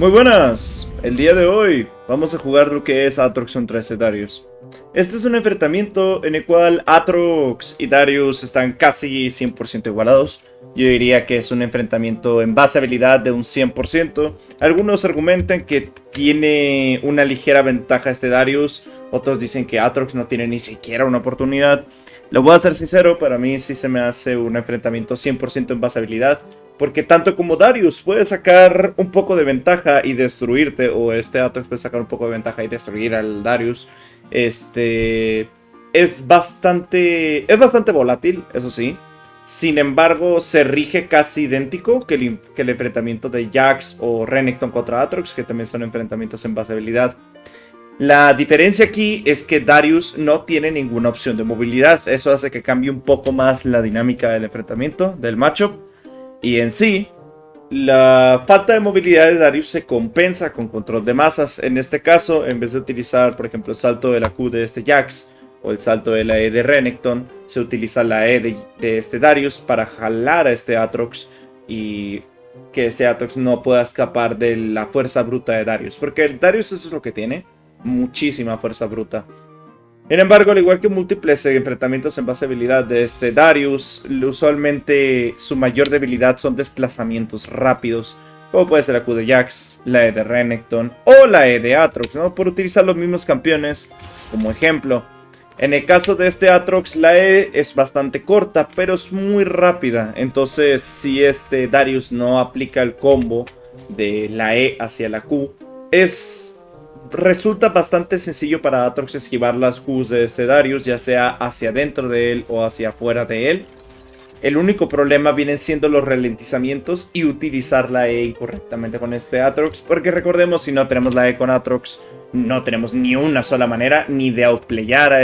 Muy buenas, el día de hoy vamos a jugar lo que es Aatrox contra Darius. Este es un enfrentamiento en el cual Aatrox y Darius están casi 100% igualados. Yo diría que es un enfrentamiento en base a habilidad de un 100%. Algunos argumentan que tiene una ligera ventaja Darius, otros dicen que Aatrox no tiene ni siquiera una oportunidad. Lo voy a ser sincero, para mí sí se me hace un enfrentamiento 100% en base a habilidad. Porque tanto como Darius puede sacar un poco de ventaja y destruirte, o Aatrox puede sacar un poco de ventaja y destruir al Darius, es bastante volátil, eso sí. Sin embargo, se rige casi idéntico que el enfrentamiento de Jax o Renekton contra Aatrox, que también son enfrentamientos en base a habilidad. La diferencia aquí es que Darius no tiene ninguna opción de movilidad. Eso hace que cambie un poco más la dinámica del enfrentamiento, del matchup. Y en sí, la falta de movilidad de Darius se compensa con control de masas. En este caso, en vez de utilizar, por ejemplo, el salto de la Q de Jax o el salto de la E de Renekton, se utiliza la E de Darius para jalar a Aatrox y que Aatrox no pueda escapar de la fuerza bruta de Darius. Porque el Darius eso es lo que tiene, muchísima fuerza bruta. Sin embargo, al igual que múltiples enfrentamientos en base a habilidad de Darius, usualmente su mayor debilidad son desplazamientos rápidos, como puede ser la Q de Jax, la E de Renekton o la E de Aatrox, ¿no? Por utilizar los mismos campeones como ejemplo. En el caso de Aatrox, la E es bastante corta, pero es muy rápida. Entonces, si Darius no aplica el combo de la E hacia la Q, resulta bastante sencillo para Aatrox esquivar las Qs de Darius, ya sea hacia dentro de él o hacia afuera de él. El único problema vienen siendo los ralentizamientos y utilizar la E incorrectamente con Aatrox, porque recordemos, si no tenemos la E con Aatrox, no tenemos ni una sola manera ni de outplayar a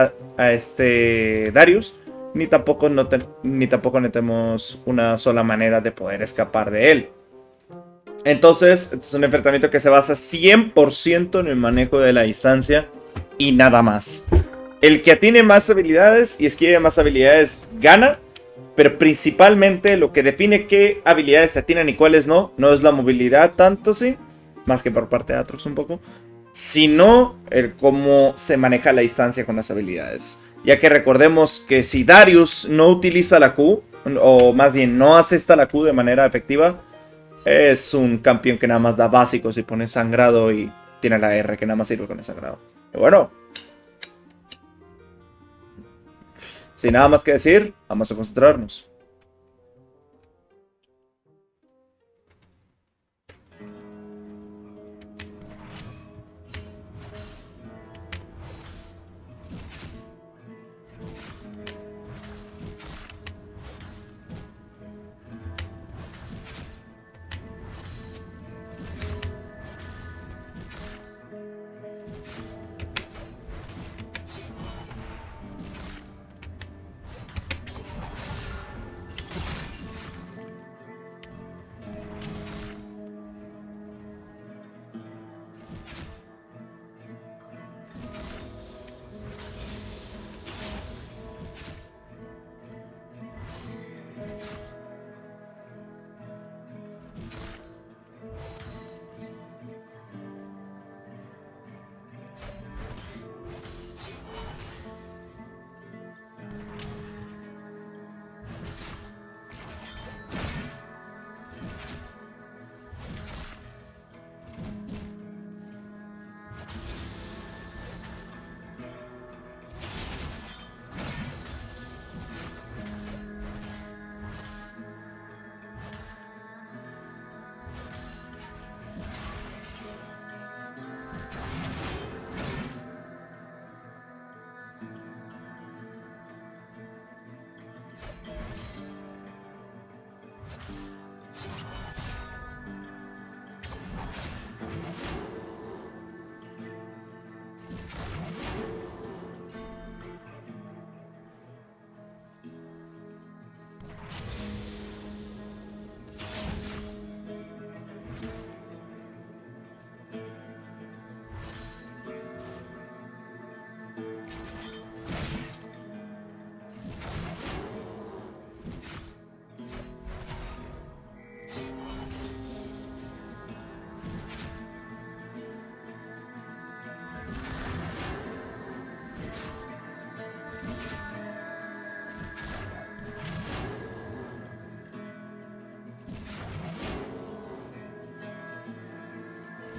Darius, ni tampoco no tenemos una sola manera de poder escapar de él. Entonces, es un enfrentamiento que se basa 100% en el manejo de la distancia y nada más. El que tiene más habilidades y esquive más habilidades gana, pero principalmente lo que define qué habilidades se tienen y cuáles no es la movilidad tanto, sí, más que por parte de Aatrox un poco, sino el cómo se maneja la distancia con las habilidades. Ya que recordemos que si Darius no utiliza la Q, o más bien no asesta la Q de manera efectiva, es un campeón que nada más da básicos y pone sangrado y tiene la R que nada más sirve con el sangrado. Pero bueno, sin nada más que decir, vamos a concentrarnos.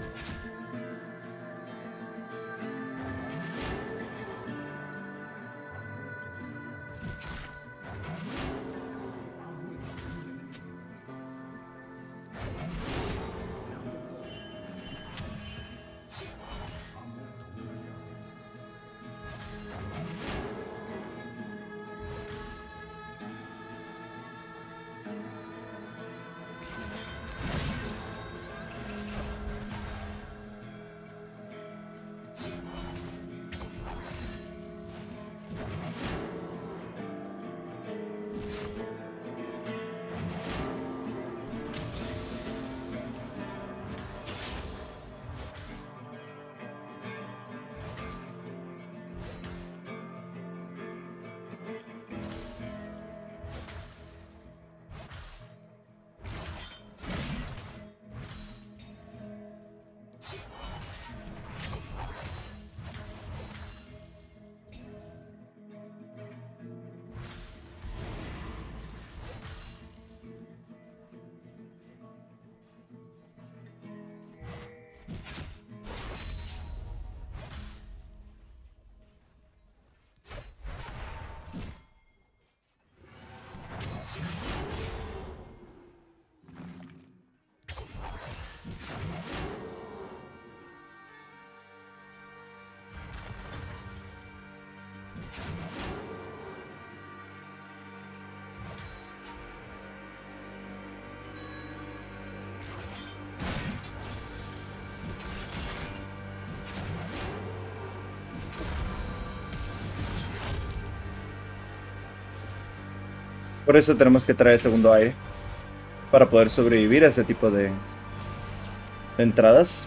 Por eso tenemos que traer segundo aire. Para poder sobrevivir a ese tipo de entradas.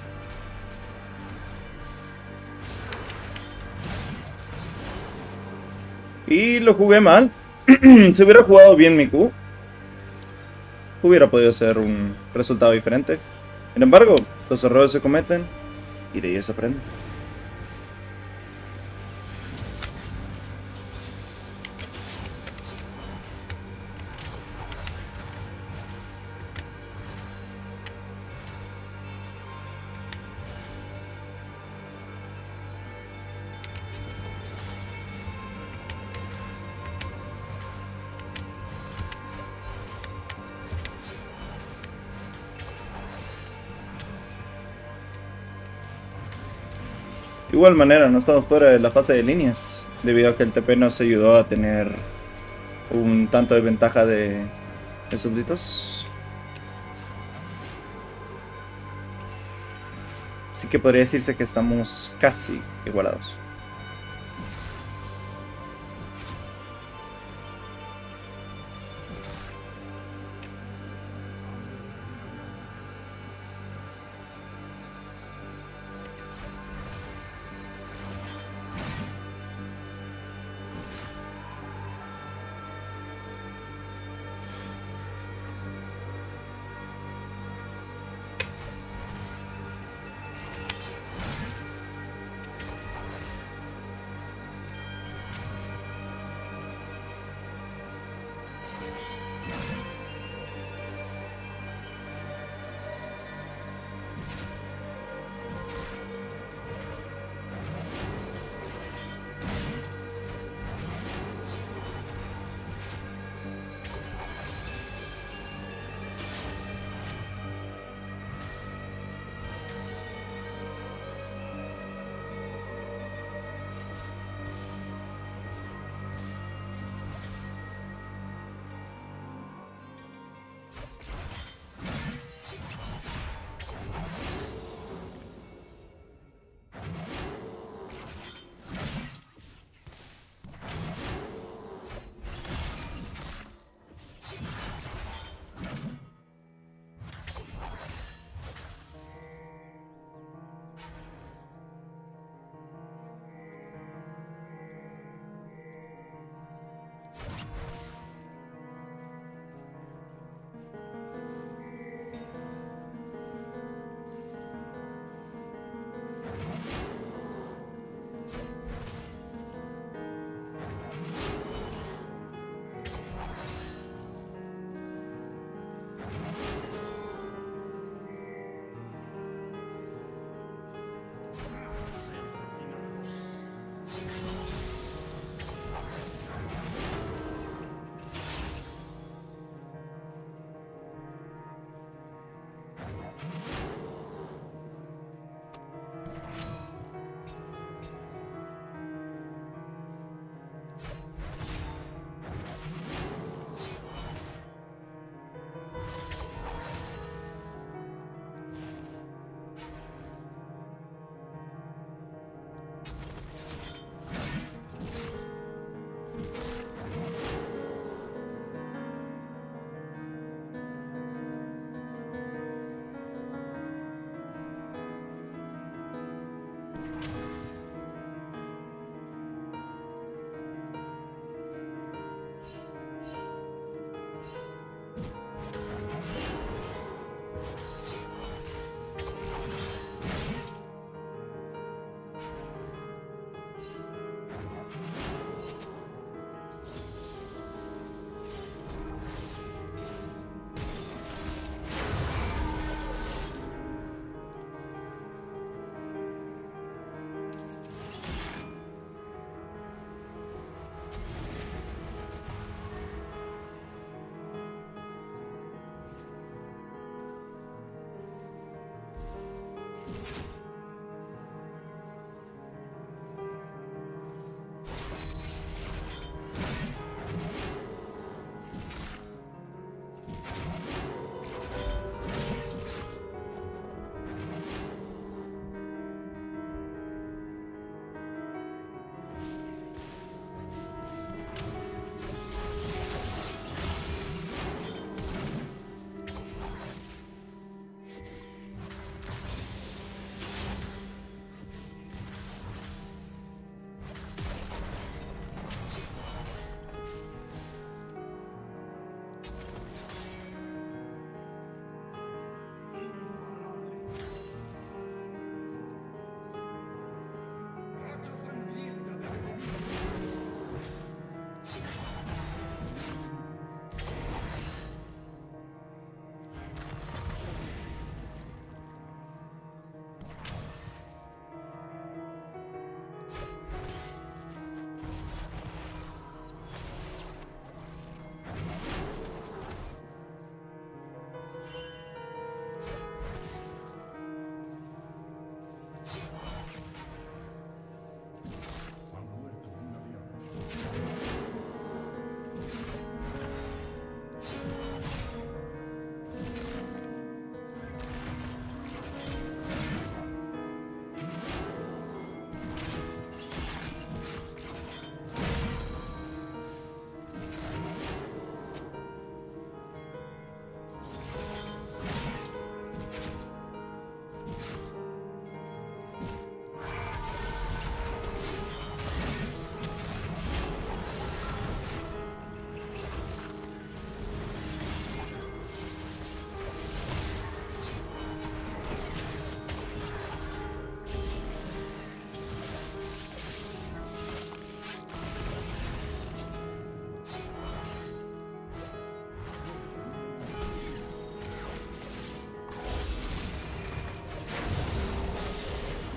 Y lo jugué mal. Si hubiera jugado bien mi Q, hubiera podido ser un resultado diferente. Sin embargo, los errores se cometen y de ellos se aprende. De igual manera, no estamos fuera de la fase de líneas, debido a que el TP nos ayudó a tener un tanto de ventaja de súbditos. Así que podría decirse que estamos casi igualados.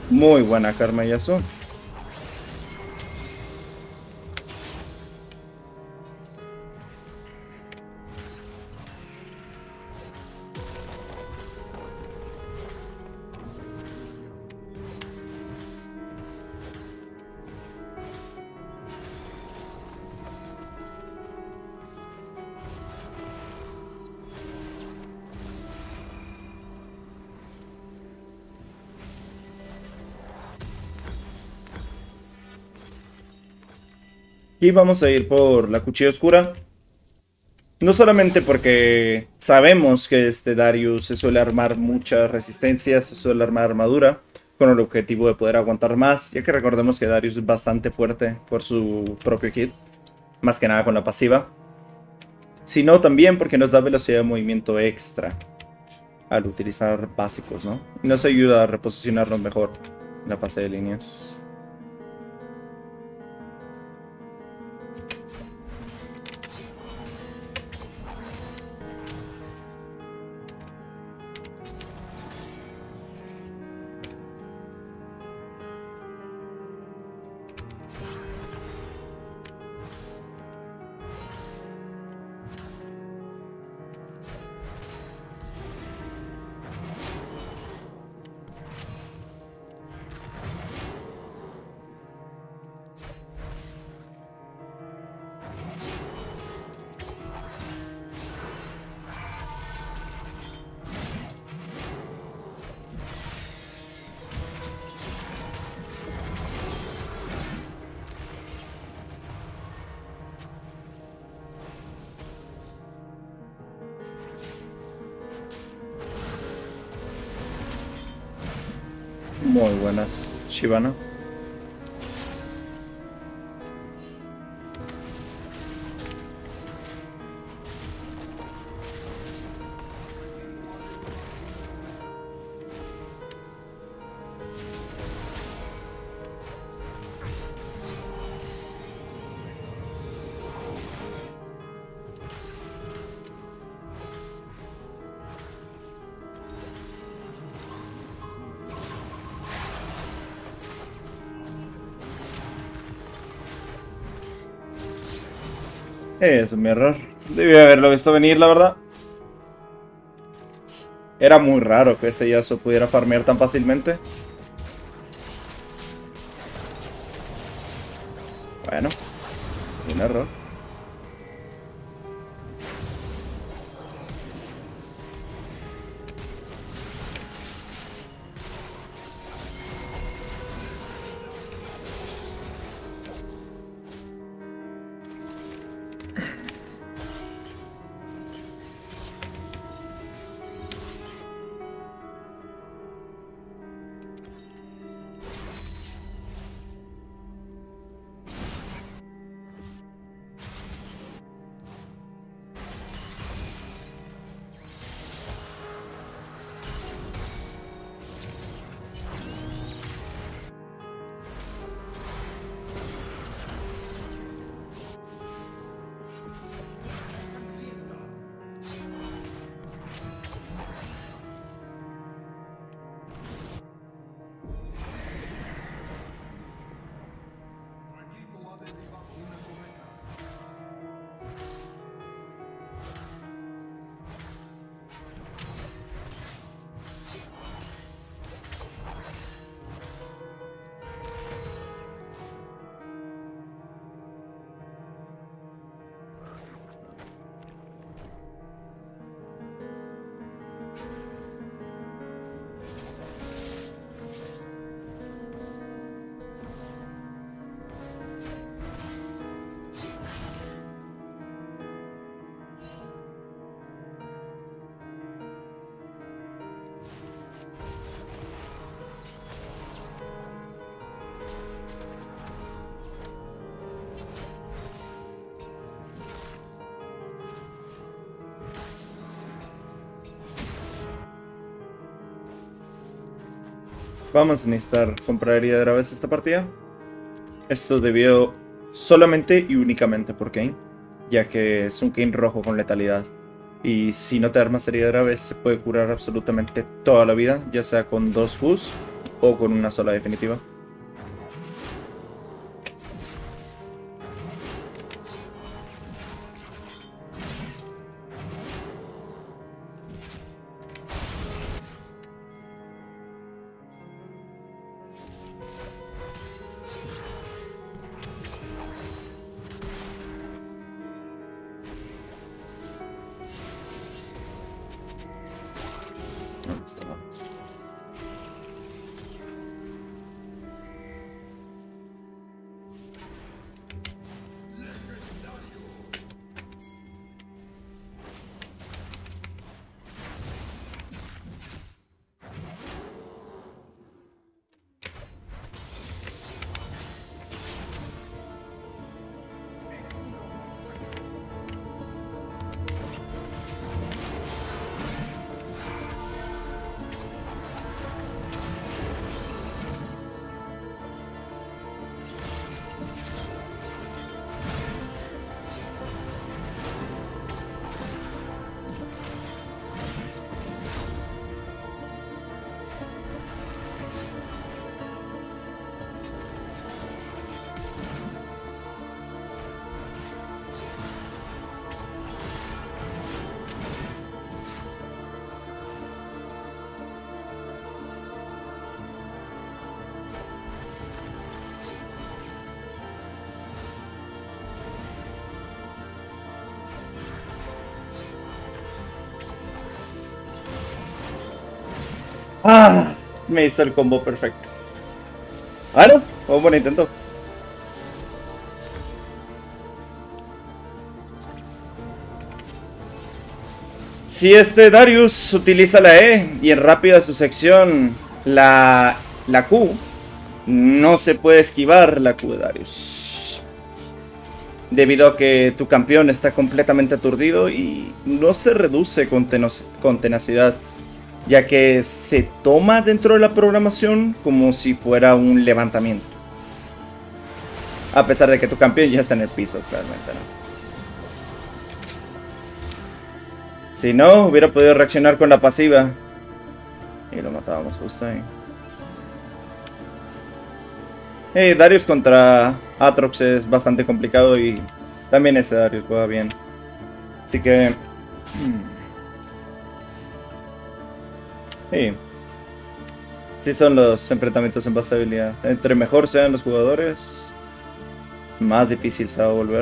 Muy buena Karma Yasuo. Y vamos a ir por la cuchilla oscura. No solamente porque sabemos que este Darius se suele armar muchas resistencias, se suele armar armadura, con el objetivo de poder aguantar más, ya que recordemos que Darius es bastante fuerte por su propio kit, más que nada con la pasiva, sino también porque nos da velocidad de movimiento extra al utilizar básicos, ¿no? Y nos ayuda a reposicionarnos mejor en la fase de líneas. Muy buenas, Shyvana. Es mi error. Debí haberlo visto venir, la verdad. Era muy raro que este Yasuo pudiera farmear tan fácilmente. Bueno, un error. Vamos a necesitar comprar herida de graves esta partida. Esto debido solamente y únicamente por Kayn, ya que es un Kayn rojo con letalidad. Y si no te armas herida de graves, se puede curar absolutamente toda la vida, ya sea con 2 Bus o con una sola definitiva. No, está mal. ¡Ah! Me hizo el combo perfecto. Bueno, fue un buen intento. Si este Darius utiliza la E y en rápida su sección la Q, no se puede esquivar la Q de Darius. Debido a que tu campeón está completamente aturdido y no se reduce con tenacidad, ya que se toma dentro de la programación como si fuera un levantamiento. A pesar de que tu campeón ya está en el piso, claramente, ¿no? Si no, hubiera podido reaccionar con la pasiva. Y lo matábamos justo ahí. Darius contra Aatrox es bastante complicado y también este Darius juega bien. Así que... Sí son los enfrentamientos en base a habilidad. Entre mejor sean los jugadores, más difícil se va a volver.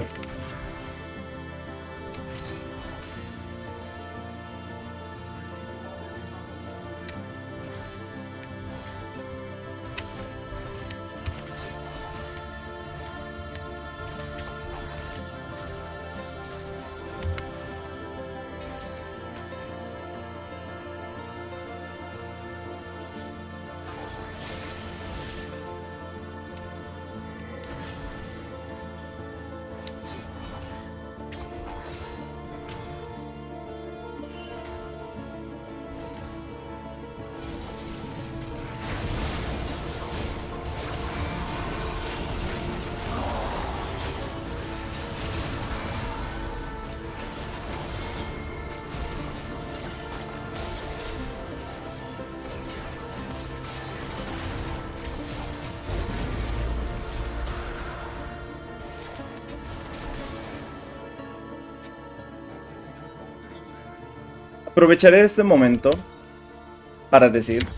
Aprovecharé este momento para decir,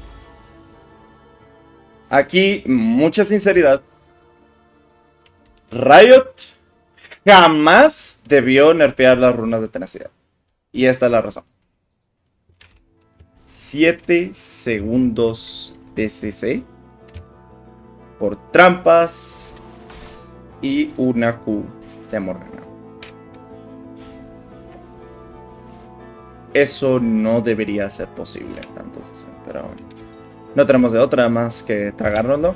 aquí, mucha sinceridad, Riot jamás debió nerfear las runas de tenacidad. Y esta es la razón. 7 segundos de CC por trampas y una Q de Morgana. Eso no debería ser posible, tanto, pero no tenemos de otra más que tragárnoslo.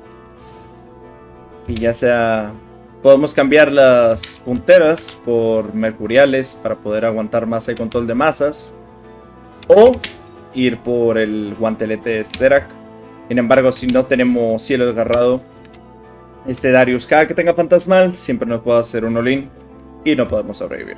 Y ya sea, podemos cambiar las punteras por mercuriales para poder aguantar más el control de masas, o ir por el guantelete de Sterak. Sin embargo, si no tenemos cielo desgarrado, este Darius, cada que tenga fantasmal, siempre nos puede hacer un all-in y no podemos sobrevivir.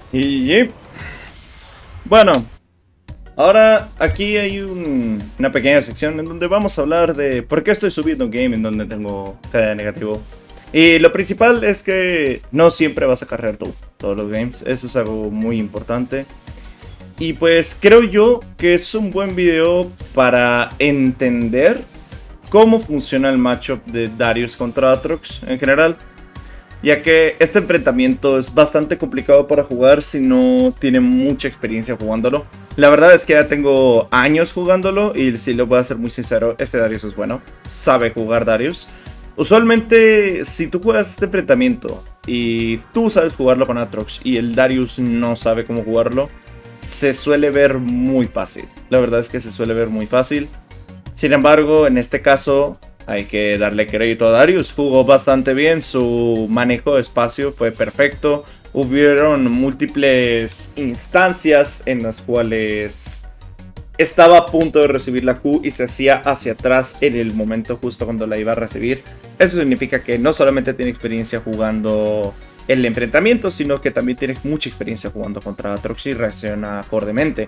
Y bueno, ahora aquí hay una pequeña sección en donde vamos a hablar de por qué estoy subiendo un game en donde tengo KD negativo. Y lo principal es que no siempre vas a cargar tú todos los games, eso es algo muy importante. Y pues creo yo que es un buen video para entender cómo funciona el matchup de Darius contra Aatrox en general, ya que este enfrentamiento es bastante complicado para jugar si no tiene mucha experiencia jugándolo. La verdad es que ya tengo años jugándolo y si lo voy a ser muy sincero, este Darius es bueno, sabe jugar Darius. Usualmente si tú juegas este enfrentamiento y tú sabes jugarlo con Aatrox y el Darius no sabe cómo jugarlo, se suele ver muy fácil. La verdad es que se suele ver muy fácil. Sin embargo, en este caso hay que darle crédito a Darius. Jugó bastante bien, su manejo de espacio fue perfecto. Hubieron múltiples instancias en las cuales estaba a punto de recibir la Q y se hacía hacia atrás en el momento justo cuando la iba a recibir. Eso significa que no solamente tiene experiencia jugando el enfrentamiento, sino que también tiene mucha experiencia jugando contra Aatrox y reacciona acordemente.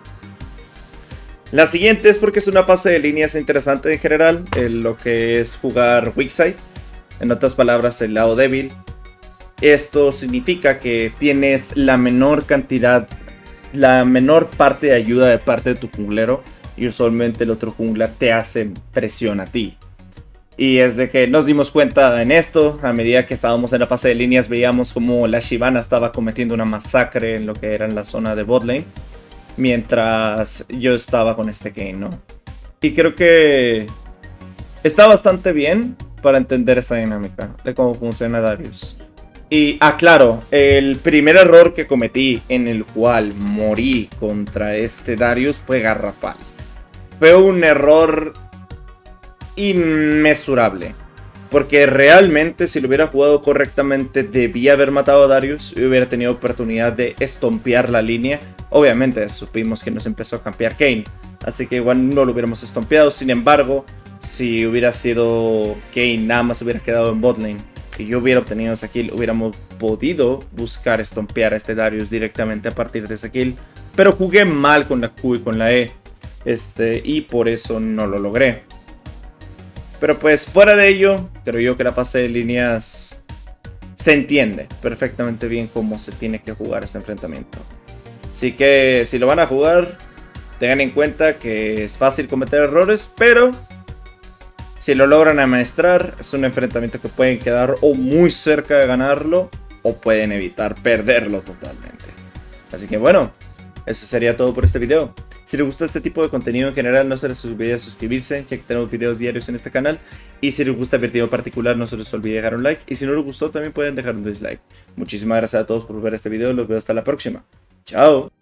La siguiente es porque es una fase de líneas interesante en general, lo que es jugar weak side, en otras palabras el lado débil. Esto significa que tienes la menor cantidad, la menor parte de ayuda de parte de tu junglero y usualmente el otro jungla te hace presión a ti. Y es de que nos dimos cuenta en esto, a medida que estábamos en la fase de líneas veíamos como la Shyvana estaba cometiendo una masacre en lo que era en la zona de botlane, mientras yo estaba con este Kayn, ¿no? Y creo que está bastante bien para entender esa dinámica de cómo funciona Darius. Y aclaro, el primer error que cometí en el cual morí contra este Darius fue garrafal. Fue un error inmesurable. Porque realmente si lo hubiera jugado correctamente debía haber matado a Darius y hubiera tenido oportunidad de estompear la línea. Obviamente supimos que nos empezó a campear Kayn, así que igual no lo hubiéramos estompeado. Sin embargo, si hubiera sido Kayn nada más hubiera quedado en botlane y yo hubiera obtenido esa kill, hubiéramos podido buscar estompear a este Darius directamente a partir de esa kill. Pero jugué mal con la Q y con la E, y por eso no lo logré. Pero pues fuera de ello, creo yo que la fase de líneas se entiende perfectamente bien cómo se tiene que jugar este enfrentamiento. Así que si lo van a jugar, tengan en cuenta que es fácil cometer errores, pero si lo logran amaestrar, es un enfrentamiento que pueden quedar o muy cerca de ganarlo o pueden evitar perderlo totalmente. Así que bueno, eso sería todo por este video. Si les gusta este tipo de contenido en general, no se les olvide suscribirse, ya que tenemos videos diarios en este canal. Y si les gusta el video particular, no se les olvide dejar un like. Y si no les gustó, también pueden dejar un dislike. Muchísimas gracias a todos por ver este video. Los veo hasta la próxima. Chao.